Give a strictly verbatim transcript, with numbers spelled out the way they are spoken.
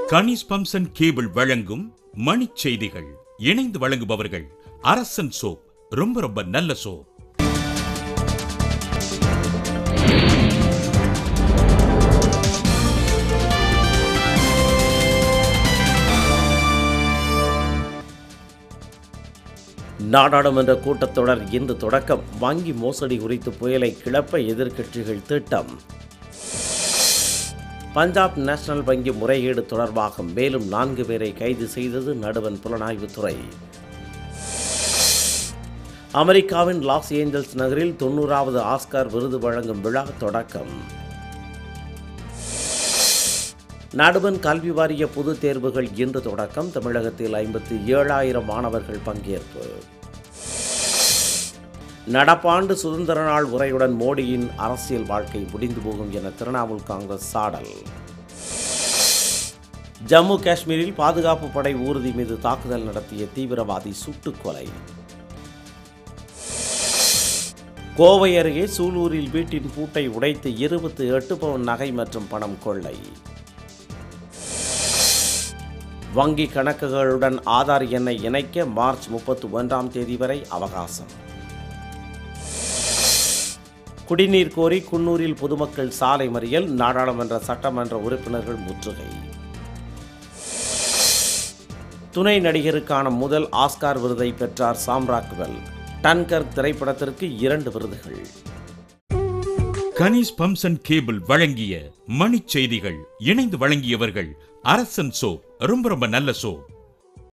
கனிஸ் pumps and cable வழங்கும் மணிச் செய்திகள். இணைந்து வழங்குபவர்கள் அரசன் சோப். ரொம்ப ரொம்ப நல்ல சோப். நாடாளுமன்ற கூட்டத்தொடர் இன்று தொடக்கம். வங்கி மோசடி குறித்து புயலை கிளப்ப எதிர்க்கட்சிகள் திட்டம். பஞ்சாப் நேஷனல் வங்கி முறைகேடு தொடர்பாக மேலும் நான்கு பேரை கைது செய்தது நடுவண் புலனாய்வுத்துறை. அமெரிக்காவின் லாஸ் ஏஞ்சல்ஸ் நகரில் தொன்னூறாவது ஆஸ்கார் விருது வழங்கும் விழா தொடக்கம். நடுவண் கல்வி வாரிய பொதுத் தேர்வுகள் இன்று தொடக்கம். தமிழகத்தில் ஐம்பத்தி ஏழாயிரம் மாணவர்கள் பங்கேற்பு. நடப்பாண்டு சுதந்திர நாள் உரையுடன் மோடியின் அரசியல் வாழ்க்கை முடிந்து போகும் என திரிணாமுல் காங்கிரஸ் சாடல். ஜம்மு காஷ்மீரில் பாதுகாப்பு படை ஊர்தி மீது தாக்குதல் நடத்திய தீவிரவாதி சுட்டுக் கொலை. கோவை அருகே சூலூரில் வீட்டின் பூட்டை உடைத்து இருபத்தி எட்டு பவுன் நகை மற்றும் பணம் கொள்ளை. வங்கி கணக்குகளுடன் ஆதார் எண்ணை இணைக்க மார்ச் முப்பத்தி ஒன்றாம் தேதி வரை அவகாசம். குடிநீர் கோரி குன்னூரில் பொதுமக்கள் சாலை மறியல். நாடாளுமன்ற சட்டமன்ற உறுப்பினர்கள் முற்றுகை. துணை நடிகருக்கான முதல் ஆஸ்கார் விருதை பெற்றார் சாம் ராக்வெல். டன்கர்க் திரைப்படத்திற்கு இரண்டு விருதுகள். கனிஸ் பம்ப்ஸ் அண்ட் கேபிள் வழங்கிய மணிச் செய்திகள். இணைந்து வழங்கியவர்கள் அரசன் சோப். ரொம்ப ரொம்ப நல்ல சோப்.